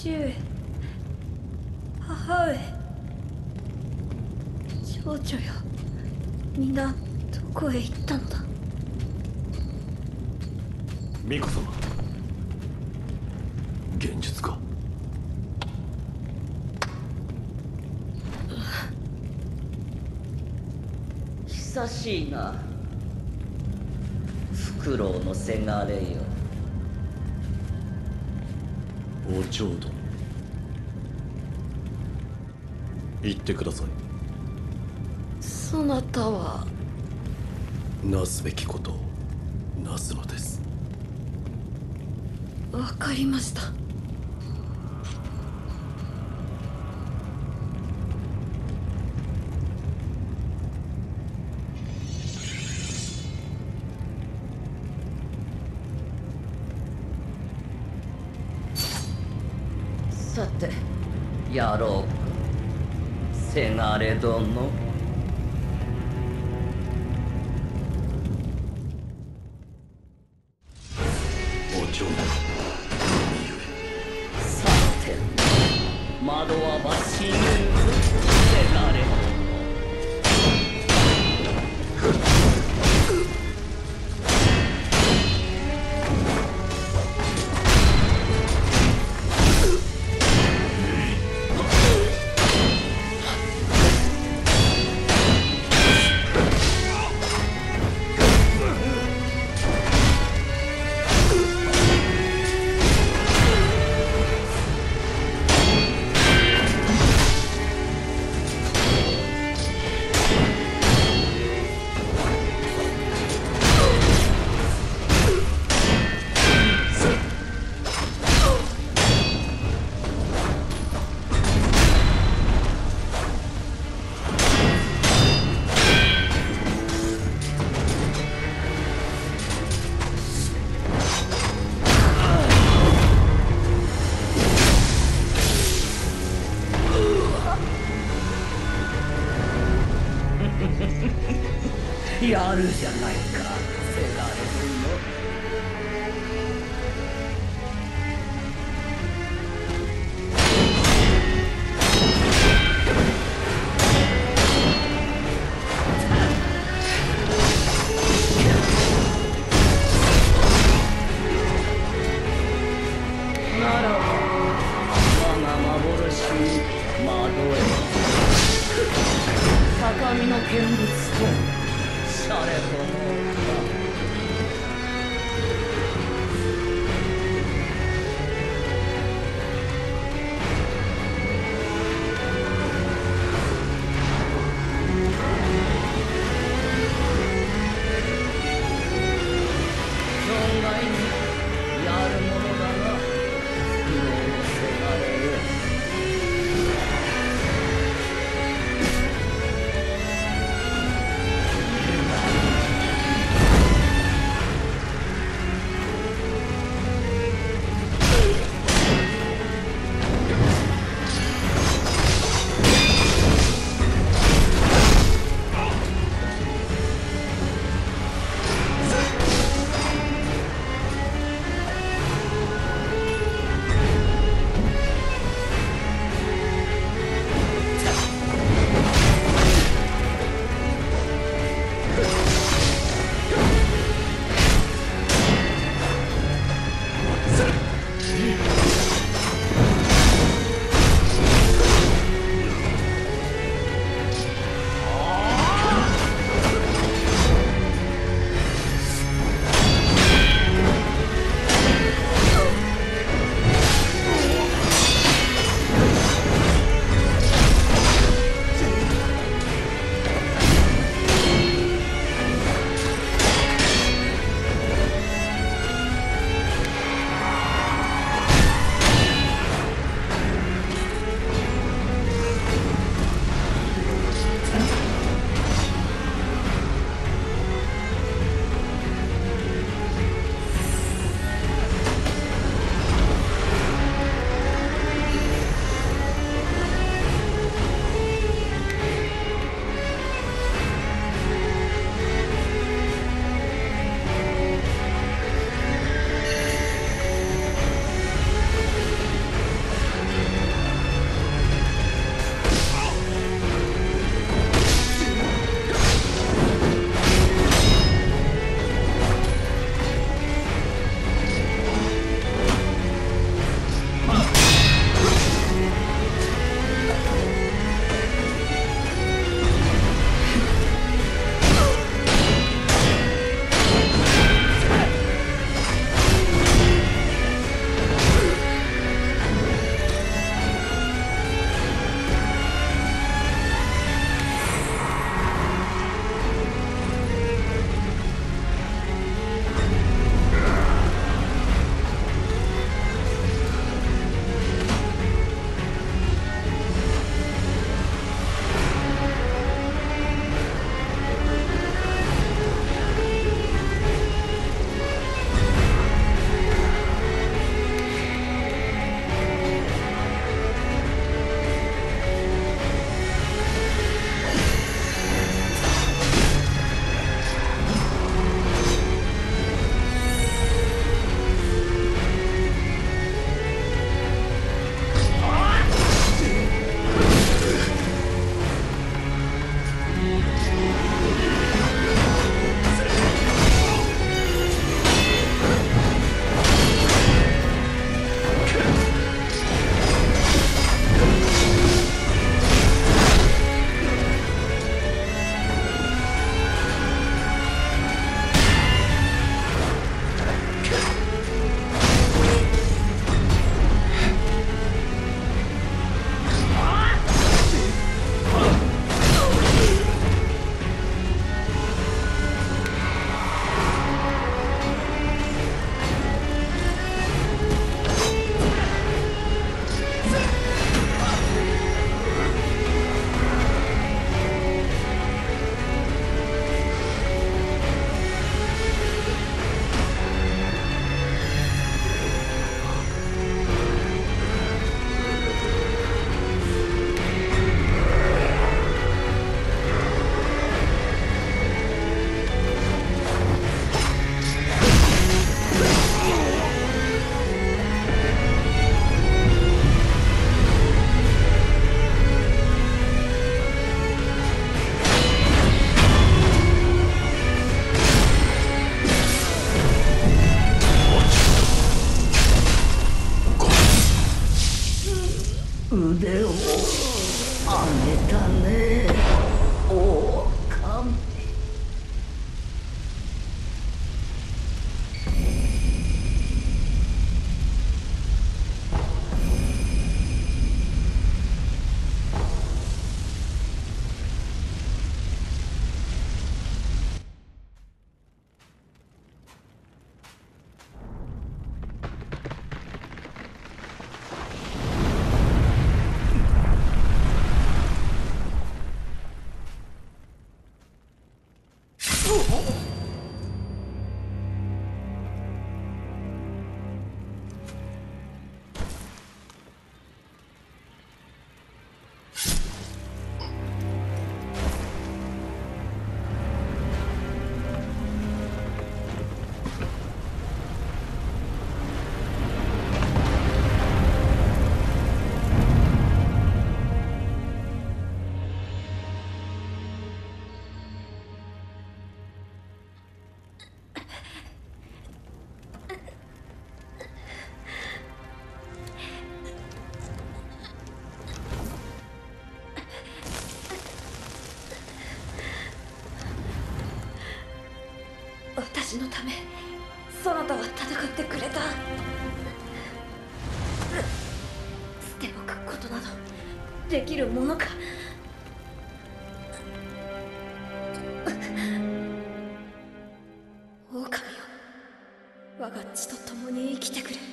父上、母上、少女よ、みんなどこへ行ったのだ。 巫女様、現実か。 久しいな、フクロウのせがれよ。 お嬢殿、言ってください。 そなたは。 なすべきことをなすのです。 わかりました。 さて、やろうか、せがれ殿。 お嬢殿、何故。 さて、窓はばしゆんず、せがれ殿。やるじゃないか、せがれ殿。ならば我が幻に惑え。高みの見物とシャレともか。存外にやるものだな、フクロウのせがれよ。 腕を上げたね、狼。 私のためそなたは戦ってくれた。捨ておくことなどできるものか。狼よ、我が血と共に生きてくれ。